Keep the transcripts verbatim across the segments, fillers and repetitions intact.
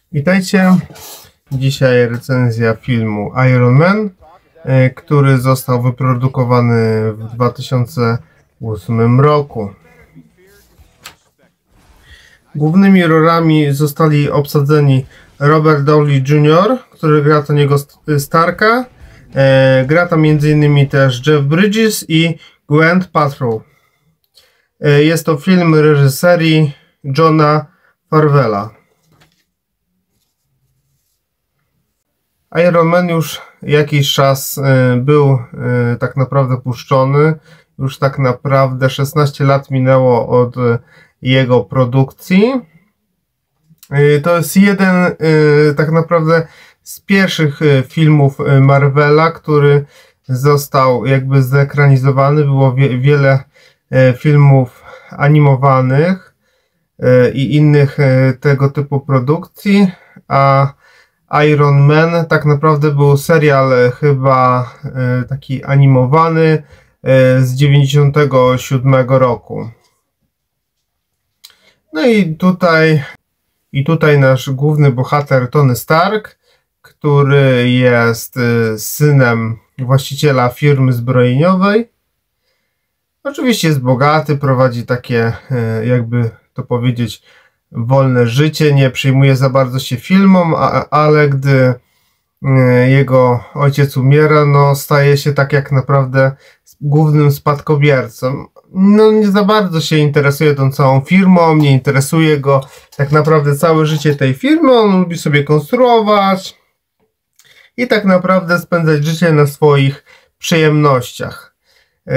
Witajcie. Dzisiaj recenzja filmu Iron Man, który został wyprodukowany w dwa tysiące ósmym roku. Głównymi rolami zostali obsadzeni Robert Downey junior, który gra Tony'ego Starka. Gra tam między innymi też Jeff Bridges i Gwyneth Paltrow. Jest to film reżyserii Jona Farvella. Iron Man już jakiś czas był tak naprawdę puszczony. Już tak naprawdę szesnaście lat minęło od jego produkcji. To jest jeden tak naprawdę z pierwszych filmów Marvela, który został jakby zekranizowany. Było wie, wiele filmów animowanych i innych tego typu produkcji, a Iron Man tak naprawdę był serial chyba taki animowany z dziewięćdziesiątego siódmego roku. No i tutaj i tutaj nasz główny bohater Tony Stark, który jest synem właściciela firmy zbrojeniowej. Oczywiście jest bogaty, prowadzi takie, jakby to powiedzieć, wolne życie, nie przyjmuje za bardzo się filmom, a, ale gdy jego ojciec umiera, no staje się tak jak naprawdę głównym spadkobiercą. No nie za bardzo się interesuje tą całą firmą, nie interesuje go tak naprawdę całe życie tej firmy, on lubi sobie konstruować i tak naprawdę spędzać życie na swoich przyjemnościach. Yy,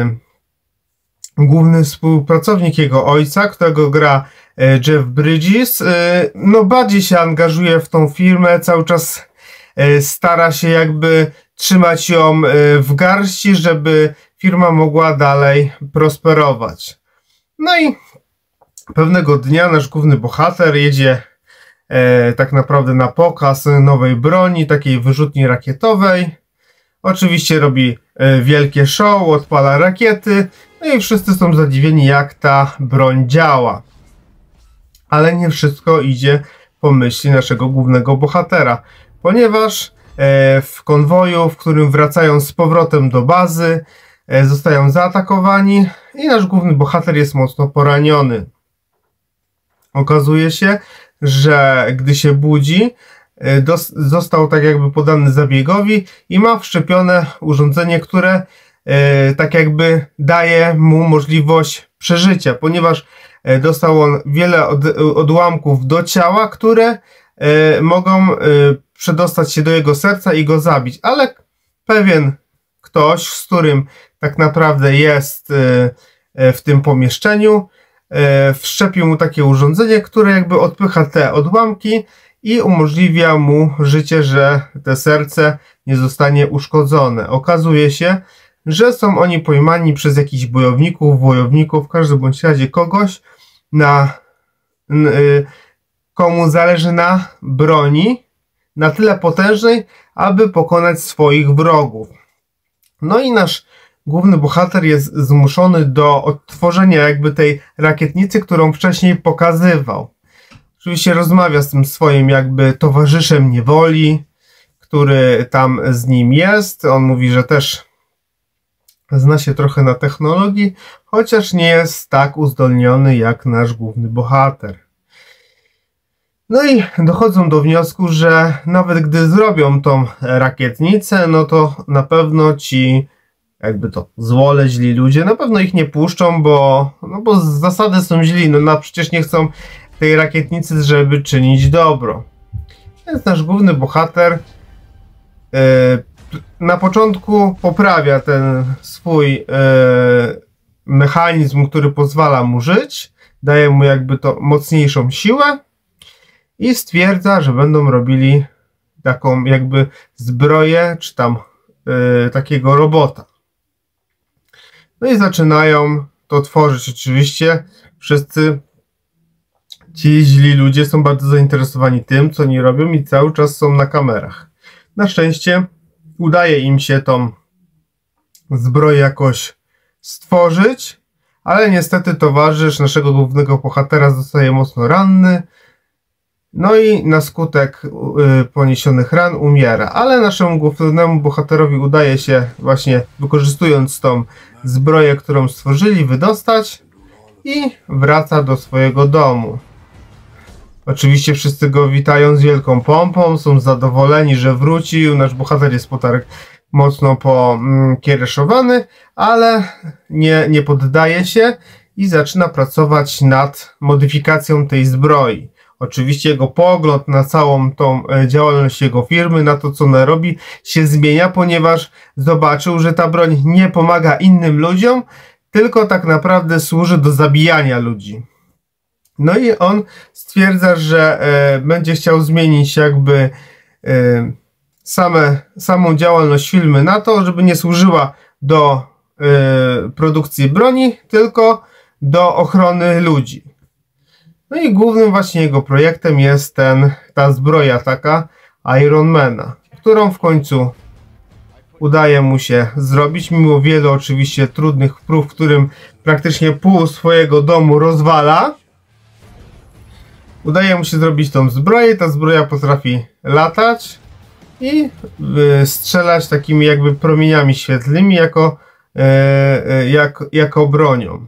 główny współpracownik jego ojca, którego gra Jeff Bridges, no bardziej się angażuje w tą firmę, cały czas stara się jakby trzymać ją w garści, żeby firma mogła dalej prosperować. No i pewnego dnia nasz główny bohater jedzie tak naprawdę na pokaz nowej broni, takiej wyrzutni rakietowej. Oczywiście robi wielkie show, odpala rakiety, no i wszyscy są zadziwieni, jak ta broń działa. Ale nie wszystko idzie po myśli naszego głównego bohatera, ponieważ w konwoju, w którym wracają z powrotem do bazy, zostają zaatakowani i nasz główny bohater jest mocno poraniony. Okazuje się, że gdy się budzi, został tak jakby podany zabiegowi i ma wszczepione urządzenie, które tak jakby daje mu możliwość przeżycia, ponieważ dostał on wiele od, odłamków do ciała, które e, mogą e, przedostać się do jego serca i go zabić. Ale pewien ktoś, z którym tak naprawdę jest e, e, w tym pomieszczeniu, e, wszczepił mu takie urządzenie, które jakby odpycha te odłamki i umożliwia mu życie, że te serce nie zostanie uszkodzone. Okazuje się, że są oni pojmani przez jakichś bojowników, wojowników, w każdym bądź razie kogoś, na, y, komu zależy na broni na tyle potężnej, aby pokonać swoich wrogów. No i nasz główny bohater jest zmuszony do odtworzenia jakby tej rakietnicy, którą wcześniej pokazywał. Oczywiście rozmawia z tym swoim jakby towarzyszem niewoli, który tam z nim jest. On mówi, że też zna się trochę na technologii, chociaż nie jest tak uzdolniony jak nasz główny bohater. No i dochodzą do wniosku, że nawet gdy zrobią tą rakietnicę, no to na pewno ci, jakby to złole, źli ludzie, na pewno ich nie puszczą, bo, no bo z zasady są źli, no, no przecież nie chcą tej rakietnicy, żeby czynić dobro. Więc nasz główny bohater yy, na początku poprawia ten swój e, mechanizm, który pozwala mu żyć, daje mu jakby to mocniejszą siłę i stwierdza, że będą robili taką jakby zbroję, czy tam e, takiego robota. No i zaczynają to tworzyć. Oczywiście wszyscy ci źli ludzie są bardzo zainteresowani tym, co oni robią i cały czas są na kamerach. Na szczęście udaje im się tą zbroję jakoś stworzyć, ale niestety towarzysz naszego głównego bohatera zostaje mocno ranny No i na skutek y, poniesionych ran umiera, ale naszemu głównemu bohaterowi udaje się właśnie, wykorzystując tą zbroję, którą stworzyli, wydostać i wraca do swojego domu. Oczywiście wszyscy go witają z wielką pompą, są zadowoleni, że wrócił. Nasz bohater jest potarg mocno pokiereszowany, ale nie, nie poddaje się i zaczyna pracować nad modyfikacją tej zbroi. Oczywiście jego pogląd na całą tą działalność jego firmy, na to co ona robi, się zmienia, ponieważ zobaczył, że ta broń nie pomaga innym ludziom, tylko tak naprawdę służy do zabijania ludzi. No i on stwierdza, że e, będzie chciał zmienić jakby e, same, samą działalność firmy na to, żeby nie służyła do e, produkcji broni, tylko do ochrony ludzi. No i głównym właśnie jego projektem jest ten, ta zbroja taka Ironmana, którą w końcu udaje mu się zrobić, mimo wielu oczywiście trudnych prób, w którym praktycznie pół swojego domu rozwala. Udaje mu się zrobić tą zbroję, ta zbroja potrafi latać i y, strzelać takimi jakby promieniami świetlnymi jako, y, y, jak, jako bronią.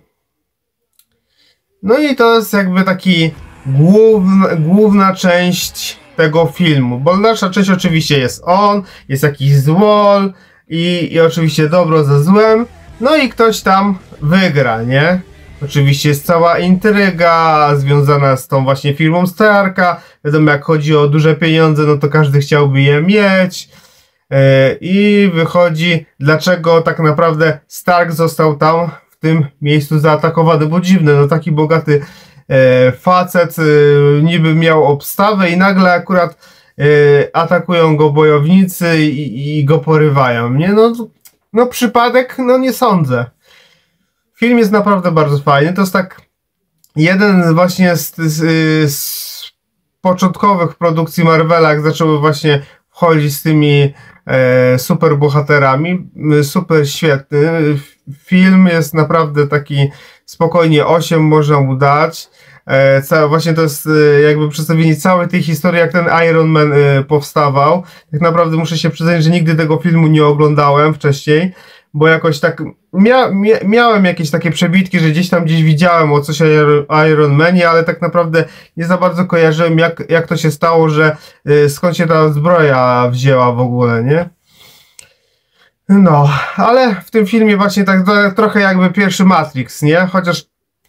No i to jest jakby taki główna, główna część tego filmu, bo dalsza część oczywiście jest on, jest jakiś złol i, i oczywiście dobro ze złem, no i ktoś tam wygra, nie? Oczywiście jest cała intryga związana z tą właśnie firmą Starka. Wiadomo, jak chodzi o duże pieniądze, no to każdy chciałby je mieć. Yy, I wychodzi, dlaczego tak naprawdę Stark został tam w tym miejscu zaatakowany, bo dziwne, no taki bogaty yy, facet yy, niby miał obstawę i nagle akurat yy, atakują go bojownicy i, i go porywają, nie? No, no przypadek? No nie sądzę. Film jest naprawdę bardzo fajny. To jest tak jeden właśnie z, z, z początkowych produkcji Marvela, jak zaczęły właśnie wchodzić z tymi e, super bohaterami. Super świetny. Film jest naprawdę taki spokojnie osiem można mu dać. E, ca, właśnie to jest e, jakby przedstawienie całej tej historii, jak ten Iron Man e, powstawał. Tak naprawdę muszę się przyznać, że nigdy tego filmu nie oglądałem wcześniej, bo jakoś tak mia mia miałem jakieś takie przebitki, że gdzieś tam gdzieś widziałem o coś o Iron Manie, ale tak naprawdę nie za bardzo kojarzyłem, jak, jak to się stało, że y, skąd się ta zbroja wzięła w ogóle, nie? No, ale w tym filmie właśnie tak to, trochę jakby pierwszy Matrix, nie? Chociaż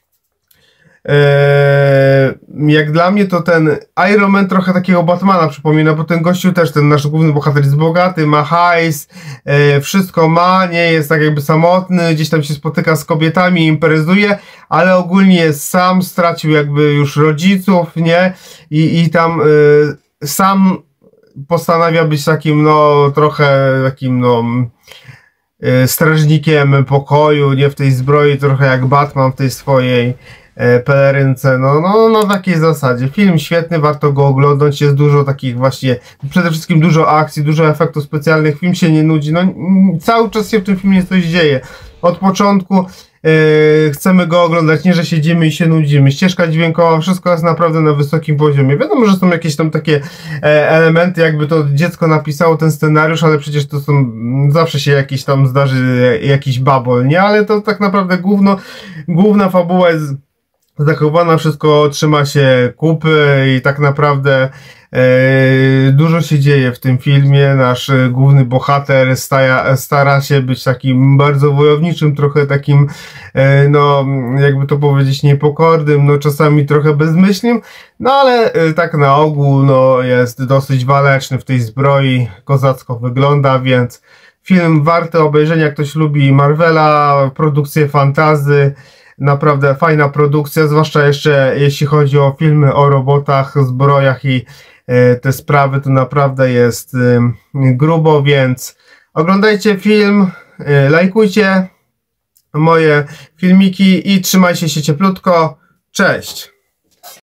Eee, jak dla mnie to ten Iron Man trochę takiego Batmana przypomina, bo ten gościu też, ten nasz główny bohater jest bogaty, ma hajs, e, wszystko ma, nie jest tak jakby samotny, gdzieś tam się spotyka z kobietami, imprezuje, ale ogólnie jest sam, stracił jakby już rodziców, nie? I, i tam e, sam postanawia być takim, no, trochę takim, no, e, strażnikiem pokoju, nie? W tej zbroi, trochę jak Batman w tej swojej pelerynce, no, no, no na takiej zasadzie. Film świetny, warto go oglądać, jest dużo takich właśnie, przede wszystkim dużo akcji, dużo efektów specjalnych, film się nie nudzi, no cały czas się w tym filmie coś dzieje. Od początku yy, chcemy go oglądać, nie że siedzimy i się nudzimy. Ścieżka dźwiękowa, wszystko jest naprawdę na wysokim poziomie. Wiadomo, że są jakieś tam takie e, elementy, jakby to dziecko napisało ten scenariusz, ale przecież to są, zawsze się jakiś tam zdarzy jakiś babol, nie? Ale to tak naprawdę główno, główna fabuła jest zachowana, wszystko trzyma się kupy i tak naprawdę e, dużo się dzieje w tym filmie. Nasz e, główny bohater staja, stara się być takim bardzo wojowniczym, trochę takim, e, no jakby to powiedzieć, niepokornym, no czasami trochę bezmyślnym, no ale e, tak na ogół no jest dosyć waleczny w tej zbroi, kozacko wygląda, więc film warty obejrzenia, jak ktoś lubi Marvela, produkcje fantasy. Naprawdę fajna produkcja, zwłaszcza jeszcze jeśli chodzi o filmy o robotach, zbrojach i e, te sprawy, to naprawdę jest e, grubo, więc oglądajcie film, e, lajkujcie moje filmiki i trzymajcie się cieplutko. Cześć!